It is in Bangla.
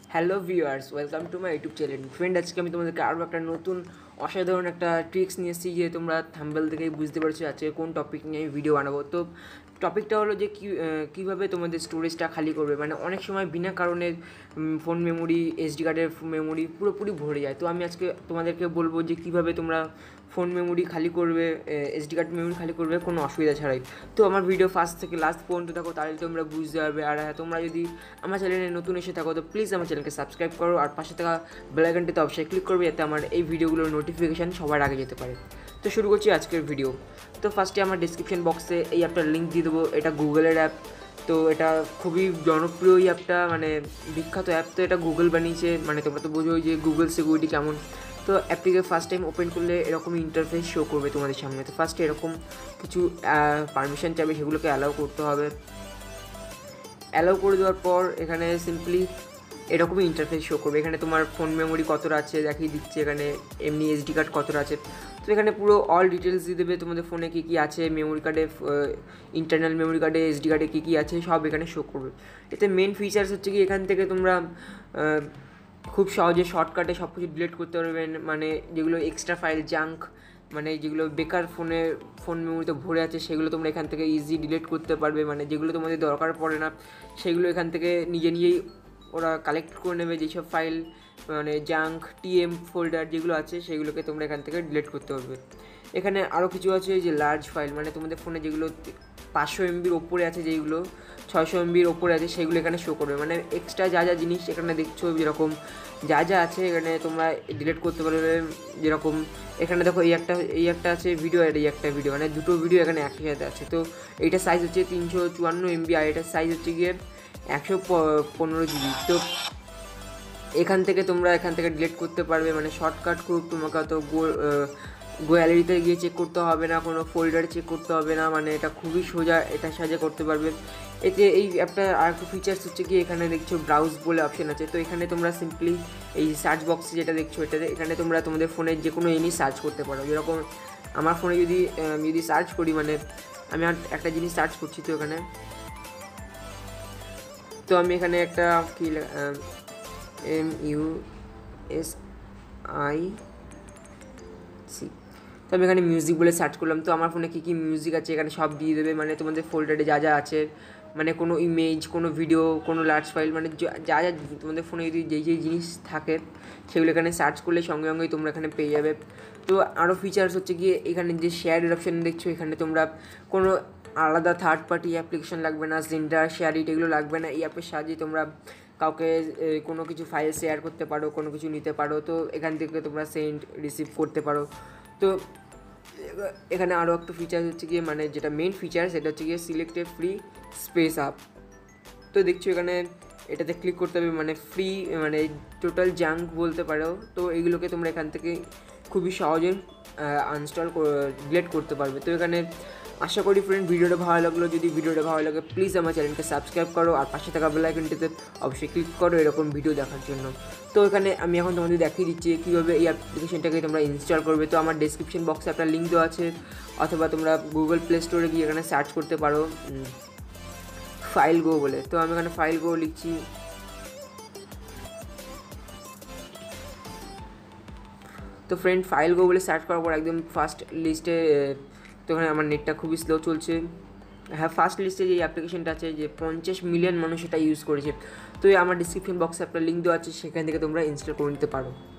Hello viewers, welcome to my YouTube channel. Friend, আজকে আমি তোমাদেরকে আরও একটা নতুন অসাধারণ একটা ট্রিক্স নিয়ে এসেছি। যে তোমরা থাম্বনেল থেকেই বুঝতে পারছো আজকে কোন টপিক নিয়ে আমি ভিডিও বানাবো। তো টপিকটা হলো যে কীভাবে তোমাদের স্টোরেজটা খালি করবে। মানে অনেক সময় বিনা কারণে ফোন মেমোরি, এসডি কার্ডের মেমোরি পুরোপুরি ভরে যায়। তো আমি আজকে তোমাদেরকে বলবো যে কীভাবে তোমরা ফোন মেমোরি খালি করবে, এসডি কার্ড মেমোরি খালি করবে কোনো অসুবিধা ছাড়াই। তো আমার ভিডিও ফার্স্ট থেকে লাস্ট পর্যন্ত থাকো, তাহলে তোমরা বুঝতে পারবে। আর হ্যাঁ, তোমরা যদি আমার চ্যানেলে নতুন এসে থাকো তো প্লিজ আমার চ্যানেলকে সাবস্ক্রাইব করো, আর পাশে থাকা বেল আইকনটিতে অবশ্যই ক্লিক করবে, যাতে আমার এই ভিডিওগুলোর নোটিফিকেশান সবার আগে যেতে পারে। তো শুরু করছি আজকের ভিডিও। তো ফার্স্টে আমার ডিসক্রিপশন বক্সে এই অ্যাপটার লিঙ্ক দিয়ে দেবো। এটা গুগলের অ্যাপ। তো এটা খুবই জনপ্রিয় এই অ্যাপটা, মানে বিখ্যাত অ্যাপ। তো এটা গুগল বানিয়েছে, মানে তোমরা তো বোঝোই যে গুগল সিকিউরিটি কেমন। তো অ্যাপটিকে ফার্স্ট টাইম ওপেন করলে এরকম ইন্টারফেস শো করবে তোমাদের সামনে। তো ফার্স্টে এরকম কিছু পারমিশন চাইবে, সেগুলোকে অ্যালাউ করতে হবে। অ্যালাউ করে দেওয়ার পর এখানে সিম্পলি এরকমই ইন্টারফেস শো করবে। এখানে তোমার ফোন মেমোরি কতটা আছে দেখিয়ে দিচ্ছে, এখানে এমনি এসডি কার্ড কতটা আছে। তো এখানে পুরো অল ডিটেলস দিয়ে দেবে, তোমাদের ফোনে কী কী আছে, মেমোরি কার্ডে, ইন্টারনাল মেমোরি কার্ডে, এসডি কার্ডে কী কী আছে সব এখানে শো করবে। এতে মেন ফিচার্স হচ্ছে কি, এখান থেকে তোমরা খুব সহজে শর্টকাটে সব কিছু ডিলিট করতে পারবেন। মানে যেগুলো এক্সট্রা ফাইল, জাঙ্ক, মানে যেগুলো বেকার ফোন মেমোরিতে ভরে আছে, সেগুলো তোমরা এখান থেকে ইজি ডিলিট করতে পারবে। মানে যেগুলো তোমাদের দরকার পড়ে না, সেগুলো এখান থেকে নিজেই ওরা কালেক্ট করে নেবে। যেসব ফাইল মানে জাঙ্ক, টিএম ফোল্ডার যেগুলো আছে, সেগুলোকে তোমরা এখান থেকে ডিলিট করতে পারবে। এখানে আরও কিছু আছে, যে লার্জ ফাইল, মানে তোমাদের ফোনে যেগুলো 500 MBর ওপরে আছে, যেগুলো 600 MBর ওপরে আছে, সেগুলো এখানে শো করবে। মানে এক্সট্রা যা যা জিনিস এখানে দেখছো, যেরকম যা যা আছে এখানে তোমরা ডিলিট করতে পারবে। যেরকম এখানে দেখো এই একটা আছে ভিডিও, আর এই একটা ভিডিও, মানে দুটো ভিডিও এখানে একই সাথে আছে। তো এইটার সাইজ হচ্ছে 354 MB, আর এটার সাইজ হচ্ছে গিয়ে 115 GB। তো এখান থেকে ডিলিট করতে পারবে। মানে শর্টকাট খুব, তোমাকে অত গ্যালারিতে গিয়ে চেক করতে হবে না, কোনো ফোল্ডারে চেক করতে হবে না। মানে এটা খুবই সোজা, এটার সাহায্যে করতে পারবে। এতে এই অ্যাপটা আর একটু ফিচার্স হচ্ছে কি, এখানে দেখছো ব্রাউজ বলে অপশন আছে। তো এখানে তোমরা সিম্পলি এই সার্চ বক্সে যেটা দেখছো, এখানে তোমরা তোমাদের ফোনের যে কোনো জিনিস সার্চ করতে পারো। যেরকম আমার ফোনে যদি সার্চ করি, মানে আমি একটা জিনিস সার্চ করছি, তো আমি এখানে একটা কি MUSIC, তো আমি এখানে মিউজিক বলে সার্চ করলাম। তো আমার ফোনে কী কী মিউজিক আছে এখানে সব দিয়ে দেবে। মানে তোমাদের ফোল্ডারে যা যা আছে, মানে কোনো ইমেজ, কোনো ভিডিও, কোনো লার্জ ফাইল, মানে যা যা তোমাদের ফোনে যদি যেই জিনিস থাকে, সেগুলো এখানে সার্চ করলে সঙ্গে সঙ্গেই তোমরা এখানে পেয়ে যাবে। তো আরও ফিচার্স হচ্ছে গিয়ে, এখানে যে শেয়ারের অপশান দেখছো, এখানে তোমরা কোনো আলাদা থার্ড পার্টি অ্যাপ্লিকেশন লাগবে না, জেন্ডার, শেয়ারিট এগুলো লাগবে না। এই অ্যাপের সাহায্যে তোমরা কাউকে কোনো কিছু ফাইল শেয়ার করতে পারো, কোনো কিছু নিতে পারো। তো এখান থেকে তোমরা সেন্ড, রিসিভ করতে পারো। তো এখানে আরও একটা ফিচার্স হচ্ছে গিয়ে, মানে যেটা মেন ফিচার, সেটা হচ্ছে গিয়ে select a free space up. তো দেখছো এখানে এটাতে ক্লিক করতে হবে, মানে ফ্রি, মানে টোটাল জাঙ্ক বলতে পারো। তো এইগুলোকে তোমরা এখান থেকে খুবই সহজে আনস্টল ডিলিট করতে পারবে। তো এখানে আশা করি ফ্রেন্ড ভিডিওটা ভালো লাগলো। যদি ভিডিওটা ভালো লাগে প্লিজ আমার চ্যানেলকে সাবস্ক্রাইব করো, আর পাশে থাকা বেল আইকনটিতে অবশ্যই ক্লিক করো এরকম ভিডিও দেখার জন্য। তো এখানে আমি এখন তোমাদের দেখিয়ে দিচ্ছি কীভাবে এই অ্যাপ্লিকেশনটাকে তোমরা ইনস্টল করবে। তো আমার ডেসক্রিপশন বক্সে একটা লিঙ্ক দেওয়া আছে, অথবা তোমরা গুগল প্লে স্টোরে গিয়ে এখানে সার্চ করতে পারো ফাইল গো বলে। তো আমি এখানে ফাইল গো লিখছি। তো ফ্রেন্ড, ফাইল গো বলে সার্চ করার পর একদম ফার্স্ট লিস্টে, তো এখানে আমার নেটটা খুবই স্লো চলছে। হ্যাঁ, ফার্স্ট লিস্টে যে অ্যাপ্লিকেশনটা আছে, যে 50 মিলিয়ন মানুষ এটা ইউজ করেছে। তো আমার ডিসক্রিপশন বক্সে একটা লিঙ্ক দেওয়া আছে, সেখান থেকে তোমরা ইনস্টল করে নিতে পারো।